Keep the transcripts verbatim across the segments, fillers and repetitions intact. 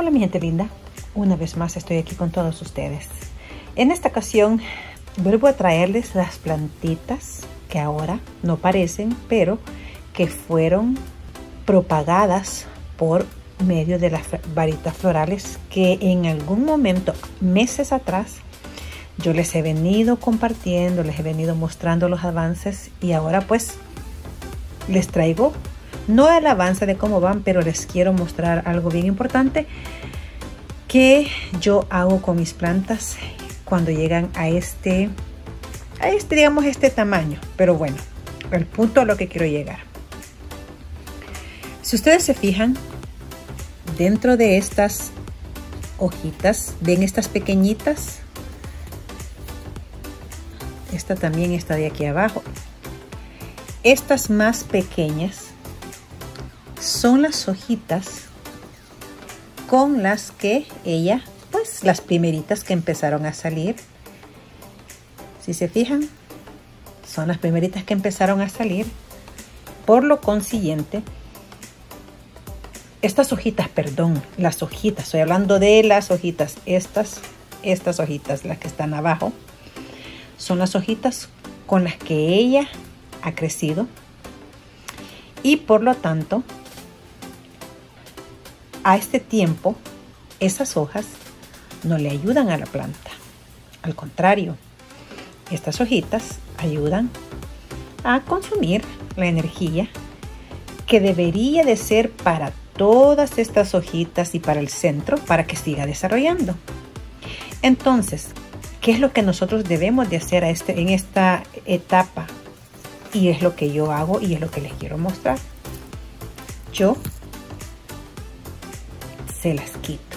Hola mi gente linda, una vez más estoy aquí con todos ustedes. En esta ocasión vuelvo a traerles las plantitas que ahora no parecen, pero que fueron propagadas por medio de las varitas florales que en algún momento, meses atrás, yo les he venido compartiendo, les he venido mostrando los avances y ahora pues les traigo no el avance de cómo van, pero les quiero mostrar algo bien importante que yo hago con mis plantas cuando llegan a este, a este, digamos, este tamaño. Pero bueno, el punto a lo que quiero llegar. Si ustedes se fijan, dentro de estas hojitas, ven estas pequeñitas. Esta también está de aquí abajo. Estas más pequeñas son las hojitas con las que ella, pues las primeritas que empezaron a salir. Si se fijan, son las primeritas que empezaron a salir. Por lo consiguiente, estas hojitas, perdón, las hojitas, estoy hablando de las hojitas, estas, estas hojitas, las que están abajo, son las hojitas con las que ella ha crecido y por lo tanto, a este tiempo, esas hojas no le ayudan a la planta. Al contrario, estas hojitas ayudan a consumir la energía que debería de ser para todas estas hojitas y para el centro para que siga desarrollando. Entonces, ¿qué es lo que nosotros debemos de hacer a este, en esta etapa? Y es lo que yo hago y es lo que les quiero mostrar. Yo se las quito.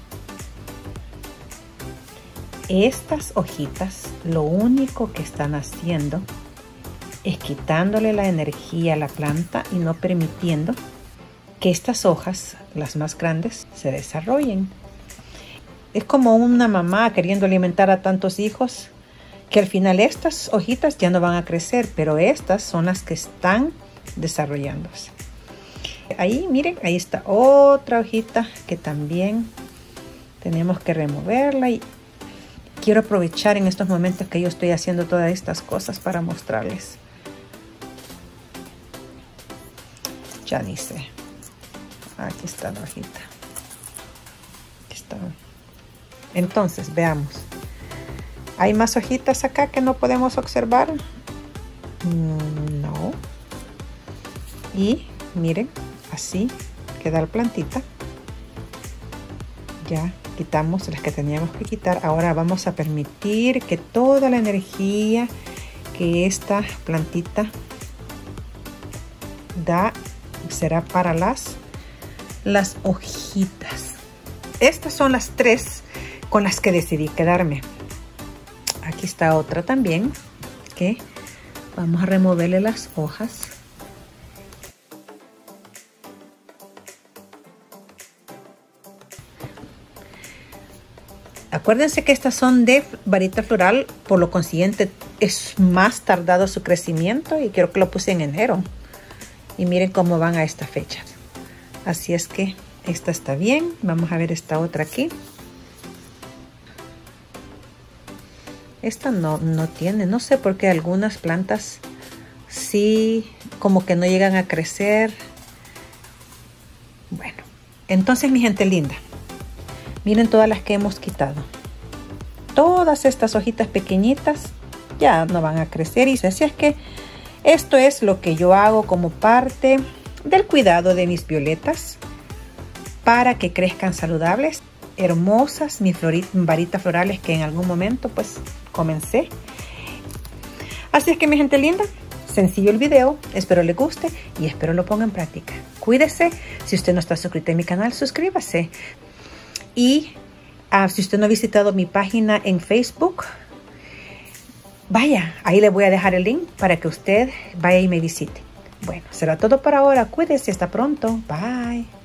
Estas hojitas lo único que están haciendo es quitándole la energía a la planta y no permitiendo que estas hojas, las más grandes, se desarrollen. Es como una mamá queriendo alimentar a tantos hijos que al final estas hojitas ya no van a crecer, pero estas son las que están desarrollándose. Ahí, miren, ahí está otra hojita que también tenemos que removerla y quiero aprovechar en estos momentos que yo estoy haciendo todas estas cosas para mostrarles. Ya ni sé. Aquí está la hojita. Aquí está. Entonces, veamos. ¿Hay más hojitas acá que no podemos observar? No. Y miren, así queda la plantita. Ya quitamos las que teníamos que quitar. Ahora vamos a permitir que toda la energía que esta plantita da será para las, las hojitas. Estas son las tres con las que decidí quedarme. Aquí está otra también que vamos a removerle las hojas. Acuérdense que estas son de varita floral, por lo consiguiente es más tardado su crecimiento y creo que lo puse en enero. Y miren cómo van a esta fecha. Así es que esta está bien. Vamos a ver esta otra aquí. Esta no, no tiene, no sé por qué algunas plantas sí como que no llegan a crecer. Bueno, entonces mi gente linda, miren todas las que hemos quitado. Todas estas hojitas pequeñitas ya no van a crecer y así es que esto es lo que yo hago como parte del cuidado de mis violetas para que crezcan saludables, hermosas, mis varitas florales que en algún momento pues comencé. Así es que mi gente linda, sencillo el video, espero les guste y espero lo ponga en práctica. Cuídese, si usted no está suscrito a mi canal, suscríbase. Y uh, si usted no ha visitado mi página en Facebook, vaya, ahí le voy a dejar el link para que usted vaya y me visite. Bueno, será todo por ahora. Cuídese, hasta pronto. Bye.